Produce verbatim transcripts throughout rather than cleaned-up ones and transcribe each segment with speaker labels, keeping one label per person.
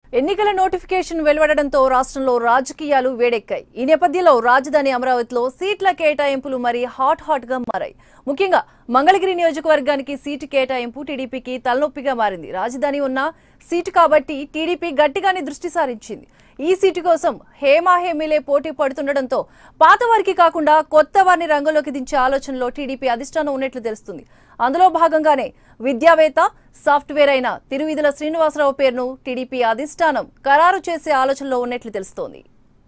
Speaker 1: ఎన్నికల నోటిఫికేషన్ వెలువడడంతో రాష్ట్రంలో రాజకీయాలు వేడెక్కాయి. ఈ నేపథ్యంలో రాజధాని అమరావతిలో సీట్ల కేటాయింపులు మరి హాట్ హాట్ గా మారాయి. ముఖ్యంగా మంగళగిరి నియోజకవర్గానికి సీటు కేటాయింపు టీడీపీకి తలనొప్పిగా మారింది. రాజధాని ఉన్న సీటు కాబట్టి టీడీపీ గట్టిగానే దృష్టి సారించింది. ఈ సీటు కోసం హేమాహేమీలే పోటీ పడుతుండటంతో పాత వారికి కాకుండా కొత్త వారిని రంగంలోకి దించే ఆలోచనలో టీడీపీ అధిష్టానం ఉన్నట్లు తెలుస్తుంది. అందులో భాగంగానే విద్యావేత్త, సాఫ్ట్వేర్ అయిన తిరువిధుల శ్రీనివాసరావు పేరును టీడీపీ అధిష్టానం ఖరారు చేసే ఆలోచనలో ఉన్నట్లు తెలుస్తోంది.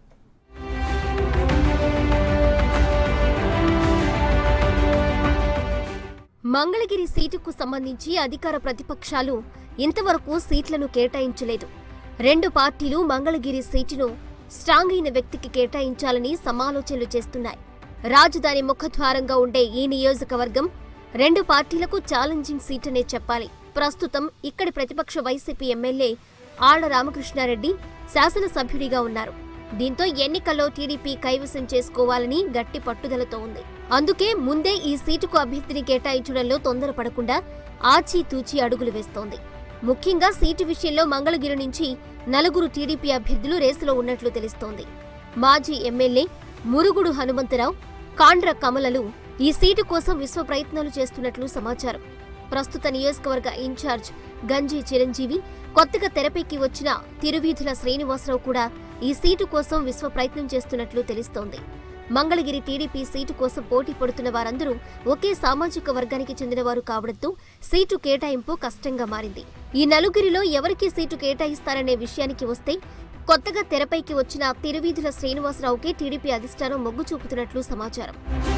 Speaker 2: మంగళగిరి సీటుకు సంబంధించి అధికార ప్రతిపక్షాలు ఇంతవరకు సీట్లను కేటాయించలేదు. రెండు పార్టీలు మంగళగిరి సీటును స్ట్రాంగ్ అయిన వ్యక్తికి కేటాయించాలని సమాలోచనలు చేస్తున్నాయి. రాజధాని ముఖద్వారంగా ఉండే ఈ నియోజకవర్గం రెండు పార్టీలకు ఛాలెంజింగ్ సీట్ అనే చెప్పాలి. ప్రస్తుతం ఇక్కడి ప్రతిపక్ష వైసీపీ ఎమ్మెల్యే ఆళ్ల రామకృష్ణారెడ్డి శాసనసభ్యుడిగా ఉన్నారు. దీంతో ఎన్నికల్లో టీడీపీ కైవసం చేసుకోవాలని గట్టి పట్టుదలతో ఉంది. అందుకే ముందే ఈ సీటుకు అభ్యర్థిని కేటాయించడంలో తొందరపడకుండా ఆచితూచి అడుగులు వేస్తోంది. ముఖ్యంగా సీటు విషయంలో మంగళగిరి నుంచి నలుగురు టీడీపీ అభ్యర్థులు రేసులో ఉన్నట్లు తెలుస్తోంది. మాజీ ఎమ్మెల్యే మురుగుడు హనుమంతరావు, కాండ్ర కమలలు ఈ సీటు కోసం విశ్వ ప్రయత్నాలు చేస్తున్నట్లు సమాచారం. ప్రస్తుత నియోజకవర్గ ఇన్ఛార్జ్ గంజి చిరంజీవి, కొత్తగా తెరపైకి వచ్చిన తిరువీధుల శ్రీనివాసరావు కూడా ఈ సీటు కోసం విశ్వ ప్రయత్నం చేస్తున్నట్లు తెలుస్తోంది. మంగళగిరి టీడీపీ సీటు కోసం పోటీ పడుతున్న వారందరూ ఒకే సామాజిక వర్గానికి చెందినవారు కావడంతో సీటు కేటాయింపు కష్టంగా మారింది. ఈ నలుగురిలో ఎవరికి సీటు కేటాయిస్తారనే విషయానికి వస్తే కొత్తగా తెరపైకి వచ్చిన తిరువీధుల శ్రీనివాసరావుకే టీడీపీ అధిష్టానం మొగ్గు చూపుతున్నట్లు సమాచారం.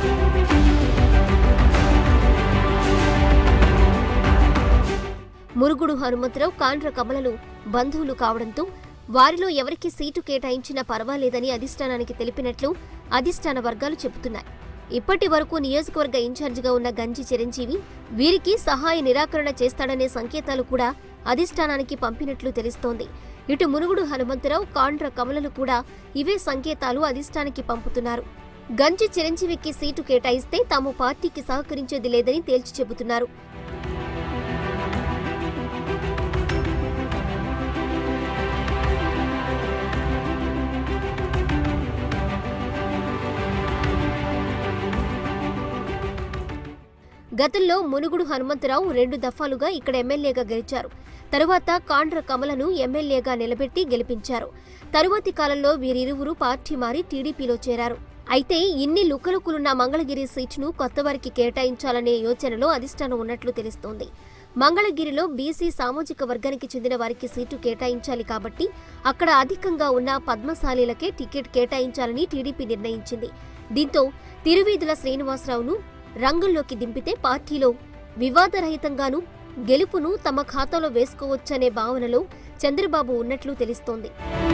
Speaker 2: మురుగుడు హనుమంతరావు, కాండ్ర కమలలు బంధువులు కావడంతో వారిలో ఎవరికి సీటు కేటాయించినా పర్వాలేదని అధిష్టానానికి తెలిపినట్లు అధిష్టాన వర్గాలు చెబుతున్నాయి. ఇప్పటి వరకు నియోజకవర్గ ఇన్ఛార్జిగా ఉన్న గంజి చిరంజీవి వీరికి సహాయ నిరాకరణ చేస్తాడనే సంకేతాలు కూడా అధిష్టానానికి పంపినట్లు తెలుస్తోంది. ఇటు మురుగుడు హనుమంతరావు, కాండ్ర కమలలు కూడా ఇవే సంకేతాలు అధిష్టానానికి పంపుతున్నారు. గంజి చిరంజీవికి సీటు కేటాయిస్తే తాము పార్టీకి సహకరించేది లేదని తేల్చి చెబుతున్నారు. గతంలో మునుగుడు హనుమంతరావు రెండు దఫాలుగా ఇక్కడ ఎమ్మెల్యేగా గెలిచారు. తరువాత కాండ్ర కమలను ఎమ్మెల్యేగా నిలబెట్టి గెలిపించారు. తరువాతి కాలంలో వీరిరువురు పార్టీ మారి టీడీపీలో చేరారు. అయితే ఇన్ని లుకలుకులున్న మంగళగిరి సీటును కొత్తవారికి కేటాయించాలనే యోచనలో అధిష్టానం ఉన్నట్లు తెలుస్తోంది. మంగళగిరిలో బీసీ సామాజిక వర్గానికి చెందిన వారికి సీటు కేటాయించాలి కాబట్టి అక్కడ అధికంగా ఉన్న పద్మశాలీలకే టికెట్ కేటాయించాలని టీడీపీ నిర్ణయించింది. దీంతో తిరువీధుల శ్రీనివాసరావును రంగంలోకి దింపితే పార్టీలో వివాదరహితంగానూ గెలుపును తమ ఖాతాలో వేసుకోవచ్చనే భావనలో చంద్రబాబు ఉన్నట్లు తెలుస్తోంది.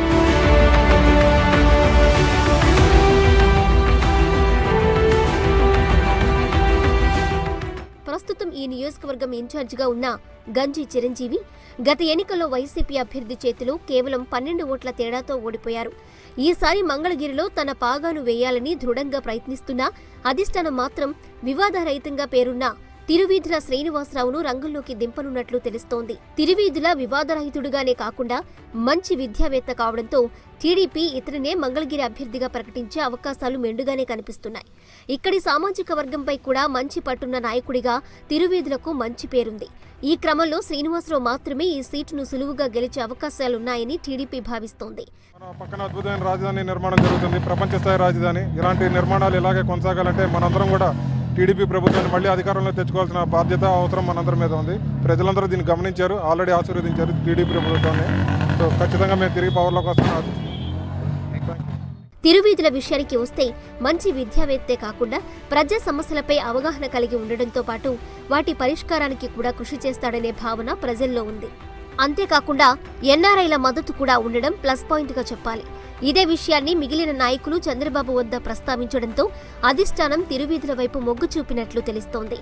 Speaker 2: ప్రస్తుతం ఈ నియోజకవర్గం ఇన్ఛార్జిగా ఉన్న గంజి చిరంజీవి గత ఎన్నికల్లో వైసీపీ అభ్యర్థి చేతిలో కేవలం పన్నెండు ఓట్ల తేడాతో ఓడిపోయారు. ఈసారి మంగళగిరిలో తన పాగాను వేయాలని దృఢంగా ప్రయత్నిస్తున్నా అధిష్టానం మాత్రం వివాదరహితంగా పేరున్న తిరువీధుల శ్రీనివాసరావును రంగంలోకి దింపనున్నట్లు తెలుస్తోంది. తిరువీధుల వివాదరహితుడుగానే కాకుండా మంచి విద్యావేత్త కావడంతో టీడీపీ ఇతనినే మంగళగిరి అభ్యర్థిగా ప్రకటించే అవకాశాలు మెండుగానే కనిపిస్తున్నాయి. ఇక్కడి సామాజిక వర్గంపై కూడా మంచి పట్టున్న నాయకుడిగా తిరువీధులకు మంచి పేరుంది. ఈ క్రమంలో శ్రీనివాసరావు మాత్రమే ఈ సీటును సులువుగా గెలిచే అవకాశాలున్నాయని టీడీపీ భావిస్తోంది.
Speaker 3: పక్కన అద్భుతమైన రాజధాని నిర్మాణం జరుగుతుంది, ప్రపంచ స్థాయి రాజధాని. ఇలాంటి నిర్మాణాలు ఇలాగే కొనసాగాలంటే మనందరం కూడా టీడీపీ ప్రభుత్వాన్ని మళ్ళీ అధికారంలో తెచ్చుకోవాల్సిన బాధ్యత, అవసరం మనందరి మీద ఉంది. ప్రజలందరూ దీన్ని గమనించారు, ఆల్రెడీ ఆశీర్వదించారు టీడీపీ ప్రభుత్వాన్ని. సో ఖచ్చితంగా మేము తిరిగి పవర్లోకి వస్తున్నాం.
Speaker 2: తిరువీధుల విషయానికి వస్తే మంచి విద్యావేత్తే కాకుండా ప్రజా సమస్యలపై అవగాహన కలిగి ఉండడంతో పాటు వాటి పరిష్కారానికి కూడా కృషి చేస్తాడనే భావన ప్రజల్లో ఉంది. అంతేకాకుండా ఎన్ఆర్ఐల మద్దతు కూడా ఉండడం ప్లస్ పాయింట్గా చెప్పాలి. ఇదే విషయాన్ని మిగిలిన నాయకులు చంద్రబాబు వద్ద ప్రస్తావించడంతో అధిష్టానం తిరువీధుల వైపు మొగ్గు చూపినట్లు తెలుస్తోంది.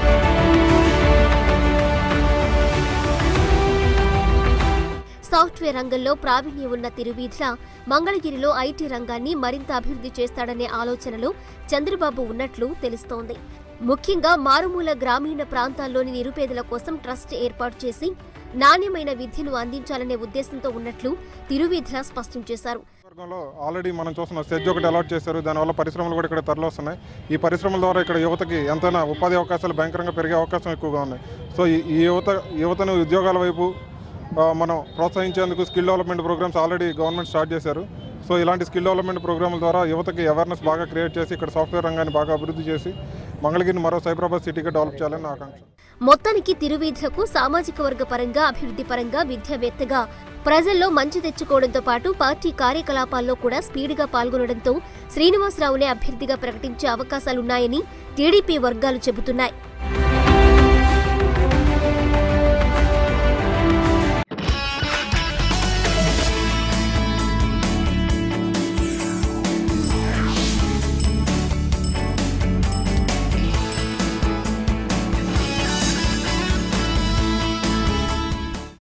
Speaker 2: సాఫ్ట్వేర్ రంగంలో ప్రావీణ్యం ఉన్న తిరువీధుల మంగళగిరిలో ఐటీ రంగాన్ని మరింత అభివృద్ధి చేస్తాడనే ఆలోచనలో చంద్రబాబు ఉన్నట్లు తెలుస్తోంది. ముఖ్యంగా మారుమూల గ్రామీణ ప్రాంతాల్లోని నిరుపేదల కోసం ట్రస్ట్ ఏర్పాటు చేసి నాణ్యమైన విద్యను అందించాలనే ఉద్దేశంతో ఉన్నట్లు తిరువీధుల స్పష్టం చేశారు.
Speaker 3: ఆల్రెడీ మనం చూస్తున్నాం సెజ్ ఒకటి అలాట్ చేశారు. దానివల్ల పరిశ్రమలు కూడా ఇక్కడ తరలిస్తున్నాయి. ఈ పరిశ్రమల ద్వారా ఇక్కడ యువతకి ఎంతైనా ఉపాధి అవకాశాలు భయంకరంగా పెరిగే అవకాశం ఎక్కువగా ఉన్నాయి. సో ఈ యువత యువతను ఉద్యోగాల వైపు మనం ప్రోత్సహించేందుకు skill development programs already government start చేశారు. సో ఇలాంటి స్కిల్ డెవలప్మెంట్ ప్రోగ్రాముల ద్వారా యువతకి అవేర్నెస్ బాగా క్రియేట్ చేసి ఇక్కడ సాఫ్ట్వేర్ రంగాన్ని బాగా అభివృద్ధి చేసి మంగళగిరిని మరో సైబరాబాద్ సిటీగా డెవలప్ చేయాలని నా ఆకాంక్ష.
Speaker 2: మొత్తానికి తిరువీధులకు సామాజిక వర్గ పరంగా, అభివృద్ధి పరంగా, విద్యావేత్తగా ప్రజల్లో మంచి తెచ్చుకోవడంతో పాటు పార్టీ కార్యకలాపాల్లో కూడా స్పీడ్గా పాల్గొనడంతో శ్రీనివాసరావునే అభ్యర్థిగా ప్రకటించే అవకాశాలున్నాయని టీడీపీ వర్గాలు చెబుతున్నాయి.